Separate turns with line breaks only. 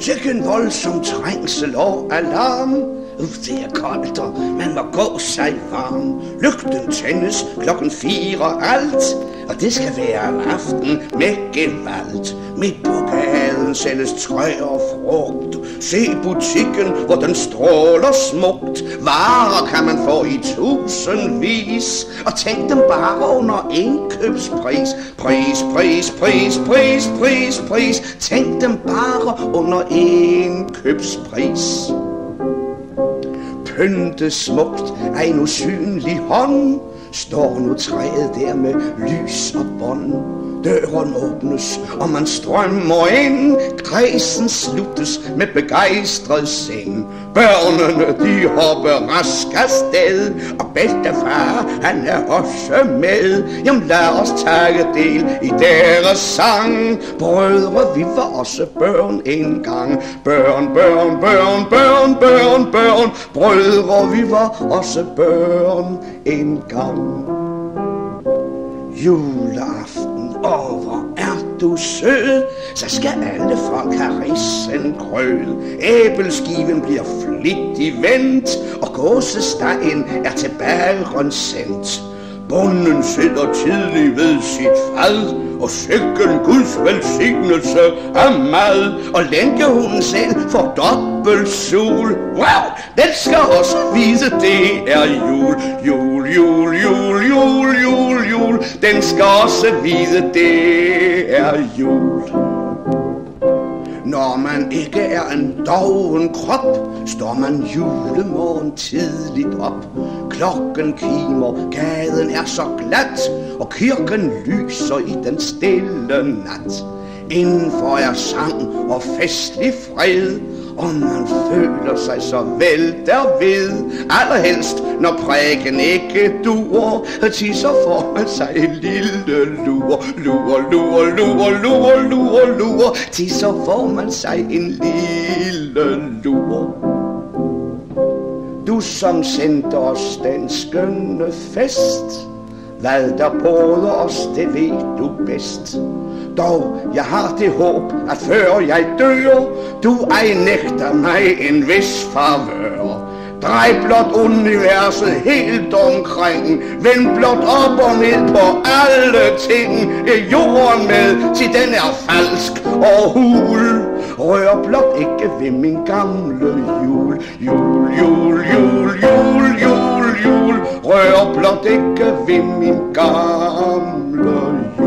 Sikken voldsom trængsel og alarm. Det er koldt, og man må gå sig varm. Lygten tændes 4:00 alt, og det skal være en aften med gevalt. Midt på gaden sælges træ og frugt. Se butikken, hvor den stråler smukt. Varer kan man få i tusindvis, og tænk dem bare under indkøbspris. Pris. Tænk dem bare under indkøbspris. Pyntet smukt af en usynlig hånd, står nu træet der med lys og bånd. Døren åbnes, og man strømmer ind. Kredsen sluttes med begejstret sind. Børnene, de hopper rask afsted, og bedstefar, han er også med. Jamen lad os tage del i deres sang. Brødre, vi var også børn engang. Børn. Brødre, vi var også børn engang. Juleaften, hvor er du sød. Så skal alle folk have risengrød. Æbleskiven bliver flittigt vendt, og gåsestegen er tilbage sendt. Bonden sidder tidligt ved sit fad, og sikken Guds velsignelse af mad. Og lænkehunden selv får dobbelt sol. Wow, den skal også vise, det er jul. Jul. Den skal også vise, det er jul. Når man ikke er en doven krop, står man julemorgen tidligt op. Klokken kimer, gaden er så glat, og kirken lyser i den stille nat. Indenfor er sang og festlig fred, og man føler sig så vel derved. Allerhelst, når præken ikke duer, så får man sig en lille lur. Så får man sig en lille lur. Du som sendte os den skønne fest, hvad der både os, det ved du bedst. Dog, jeg har det håb, at før jeg dør, du ej nægter mig en vis favør. Drej blot universet helt omkring, vend blot op og ned på alle ting. Jorden med, til den er falsk og hul. Rør blot ikke ved min gamle jul. Jul. Rør blot ikke ved min gamle jul.